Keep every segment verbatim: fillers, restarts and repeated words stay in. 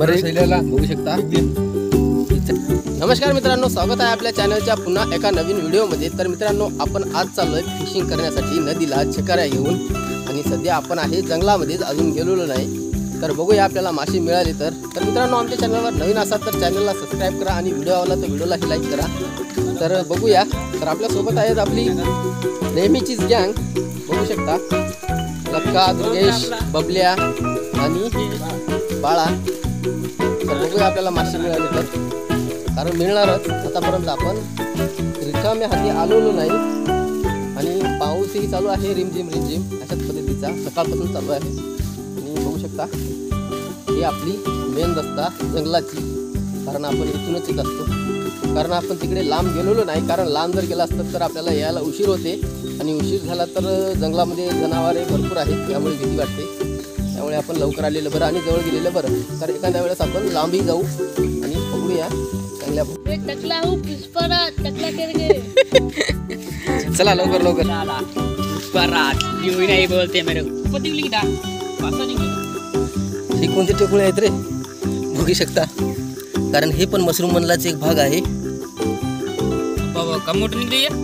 बरं शैल्याला बघू शकता। नमस्कार मित्रांनो, स्वागत आहे आपल्या चॅनलच्या पुन्हा एका नवीन व्हिडिओमध्ये। तर मित्रांनो, आपण आज चाललोय फिशिंग करण्यासाठी नदीला छकऱ्या घेऊन, आणि सध्या आपण आहे जंगलामध्ये, अजून गेलेलो नाही। तर बघूया आपल्याला मासे मिळाले तर। तर मित्रांनो, आमच्या चॅनलवर नवीन असाल तर चॅनलला सबस्क्राइब करा आणि व्हिडिओ आवडला तर व्हिडिओला लाईक करा। तर बघूया। तर आपल्या सोबत आहेत आपली नेहमीचीच गँग, बघू शकता, लक्का, दुर्गेश, बबल्या आणि बाळा। तर बघूया आपल्याला मासे मिळाले तर, कारण मिळणारच। आतापर्यंत आपण रिकाम्या हाती आलेलो नाही, आणि पाऊसही चालू आहे रिमझिम रिमझिम अशाच पद्धतीचा सकाळपासून चालू आहे। आणि बघू शकता, ही आपली मेन रस्ता जंगलाची, कारण आपण इथूनच येत असतो। कारण आपण तिकडे लांब गेलेलो नाही, कारण लांब जर गेला असतं तर आपल्याला यायला उशीर होते, आणि उशीर झाला तर जंगलामध्ये जनावरे भरपूर आहेत, त्यामुळे भीती वाटते। त्यामुळे आपण लवकर आलेलं बरं आणि जवळ गेलेलं बरं। तर एखाद्या वेळेस आपण लांबही जाऊ आणि पकडूया चांगल्या। टकला हूँ पुष्परा टकला करके चला लवकर लवकर। पुष्पराज न्यू नहीं बोलते मेरे को पति लिखा भाषा नहीं। हे कोणते टेकुळे आहेत रे, बघू शकता, कारण हे पण मशरूम मनलाच एक भाग आहे। बाबा कम मोठ नहीं दिया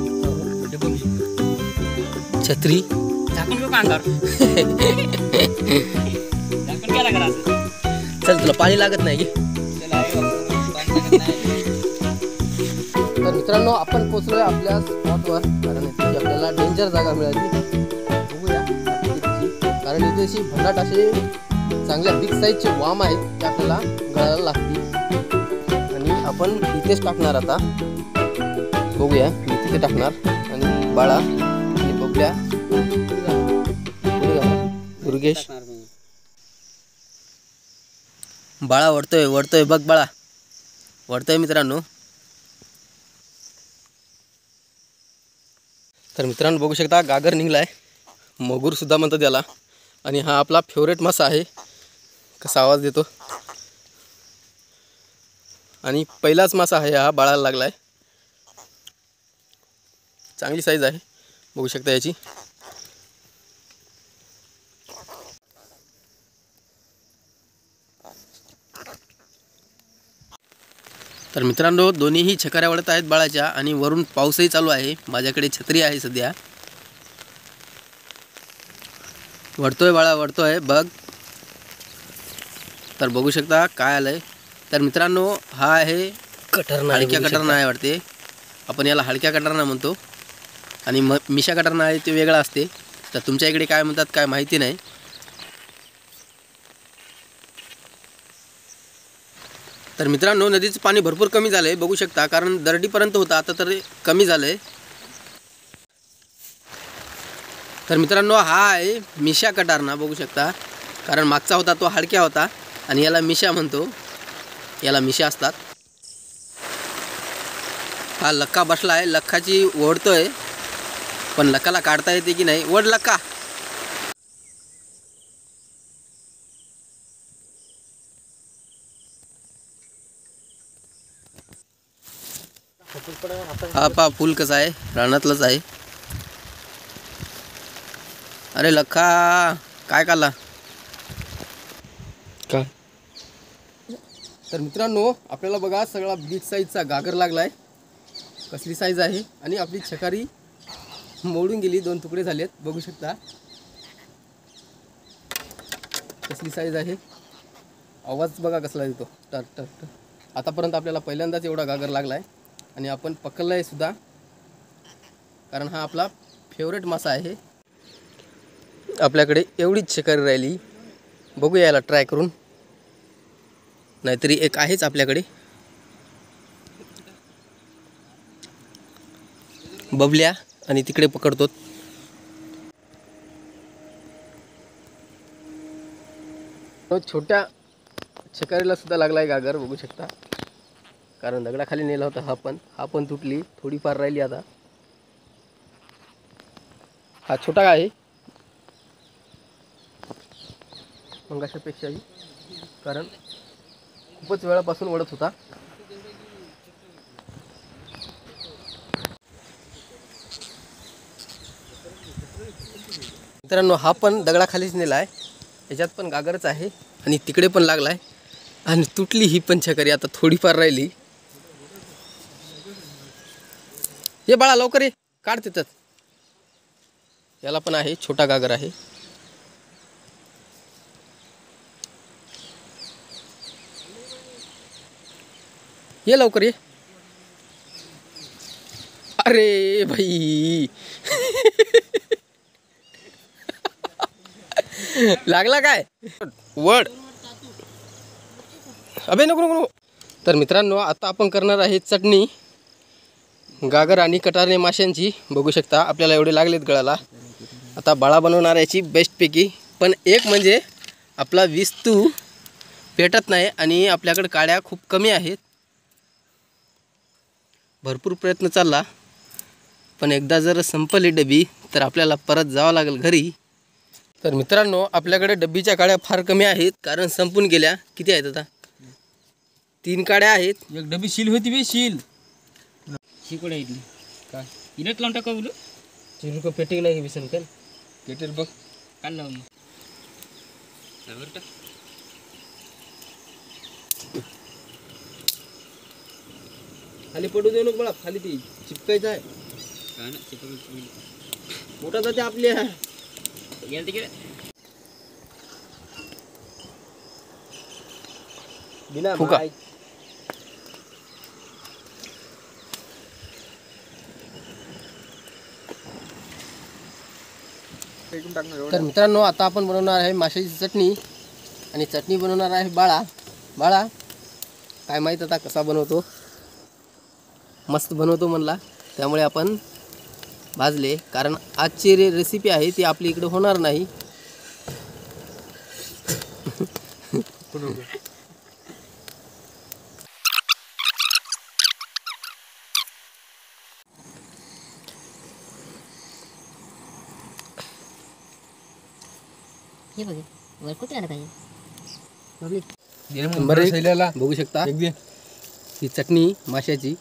छत्री झाकून को कांगार झाकून क्या लग रहा है? चल तुला पाणी लागत नाही की। तर मित्रांनो, आपण पोहोचलोय आपल्या स्पॉटवर, कारण इथे आपल्याला डेंजर जागा मिळाली। बघूया कारण इथे अशी भन्नाट असे चांगल्या बिग साईजचे वाम आहेत, ते आपल्याला गळायला लागतील, आणि आपण इथेच टाकणार आता। बघूया, मी तिथे टाकणार, आणि बाळा आणि बबल्या, दुर्गेश, बाळा वडतोय वडतोय बघ, बाळा वडतोय मित्रांनो। तर मित्रांनो, बघू शकता, गागर निघलाय, मगूर सुद्धा म्हणतात त्याला, आणि हा आपला फेवरेट मासा आहे। कसा आवाज देतो, आणि पहिलाच मासा आहे हा, बाळाला लागलाय। चांगली साईज आहे, बघू शकता याची। तर मित्रांनो, दोन्हीही छकऱ्या वळत आहेत बाळाच्या, आणि वरून पाऊसही चालू आहे। माझ्याकडे छत्री आहे सध्या। वडतोय बाळा वडतोय बघ। तर बघू शकता काय आलंय। तर मित्रांनो, हा आहे कटरना, हलक्या कटरना आहे वाटते, आपण याला हलक्या कटरना म्हणतो, आणि म मिशा कटरना आहे ते वेगळा असते। तर तुमच्या इकडे काय म्हणतात काय माहिती नाही। तर मित्रांनो, नदीचं पाणी भरपूर कमी झालं आहे, बघू शकता, कारण दरडीपर्यंत होतं, आता तर कमी झालं आहे। तर मित्रांनो, हा आहे मिशा कटारना, बघू शकता, कारण मागचा होता तो हलक्या होता, आणि याला मिशा म्हणतो, याला मिशा असतात। हा लक्का बसला आहे, लक्काची ओढतोय, पण लक्काला काढता येते की नाही, ओढ लक्का। हा पा फुल कसा आहे, रानातलाच आहे। अरे लक्का काय काला काय। तर मित्रांनो, आपल्याला बघा सगळा बिग साईजचा गागर लागलाय, कसली साईज आहे, आणि आपली छकारी मोडून गेली, दोन तुकडे झालेत, बघू शकता कसली साईज आहे। आवाज बघा कसला येतो, टर टर टर। आतापर्यंत आपल्याला पहिल्यांदाच एवढा गागर लागलाय, आणि आपण पकडलाय सुद्धा, कारण हा आपला फेवरेट मासा आहे। आपल्याकडे एवढीच शिकारी राहिली, बघूया याला ट्राय करून, नाहीतरी एक आहेच आपल्याकडे। बबल्या आणि तिकडे पकडतो। तो छोट्या शिकारीला सुद्धा लागलाय गागर, बघू शकता, कारण दगडाखाली नेला होता हा, पण हा पण तुटली, थोडीफार राहिली आता। हा छोटा आहे मंगाशापेक्षाही, कारण खूपच वेळापासून ओढत होता। मित्रांनो, हा पण दगडाखालीच नेला आहे, याच्यात पण गागरच आहे, आणि तिकडे पण लागलाय, आणि तुटली ही पण छकरी, आता थोडीफार राहिली. ये बाळा लवकर ये, काढ तिथं. याला पण आहे, छोटा गागर आहे. ये लवकर ये. अरे भाई लागला काय वड. अबे नको नको नको. तर मित्रांनो आता आपण करणार आहे चटणी गागर आणि कटारणे माशांची. बघू शकता आपल्याला एवढे लागलेत गळाला. आता बाळा बनवणार याची बेस्टपैकी. पण एक म्हणजे आपला विस्तू पेटत नाही आणि आपल्याकडे काड्या खूप कमी आहेत. भरपूर प्रयत्न चालला पण एकदा जर संपली डबी तर आपल्याला परत जावं लागेल घरी. तर मित्रांनो आपल्याकडे डब्बीच्या काड्या फार कमी आहेत कारण संपून गेल्या. किती आहेत आता? तीन काड्या आहेत. एक डबी शील होती बे शील शिकोडा इथली काय इनच लावून टाका बोलू. चिरुक पेटिंग नाही विसन का पेटेल बघ काल लावून खाली पडू देऊ नको मला. खाली ती चिपकायचं आहे. काय ना चिपक मोठा जाते आपल्या गेल तिकडे बिना फुका. तर मित्रांनो आता आपण बनवणार आहे माशाची चटणी आणि चटणी बनवणार आहे बाळा. बाळा काय माहीत आता कसा बनवतो. मस्त बनवतो म्हणला त्यामुळे आपण भाजले. कारण आजची रे रेसिपी आहे ती आपली इकडे होणार नाही. हे बघ वर कुठे आला पाहिजे. नंबर एक बघू शकता ही चटणी माशाची.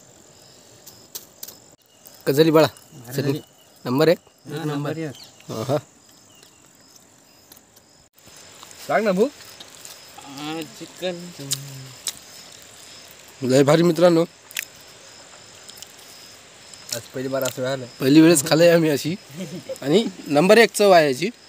कजली बाळा चटणी नंबर एक. नंबर एक हा सांग ना भूक. चिकन लय भारी मित्रांनो. आज पहिली बार असं झालं. पहिली वेळेस खाल्लंय आम्ही अशी आणि नंबर एक चव आहे याची.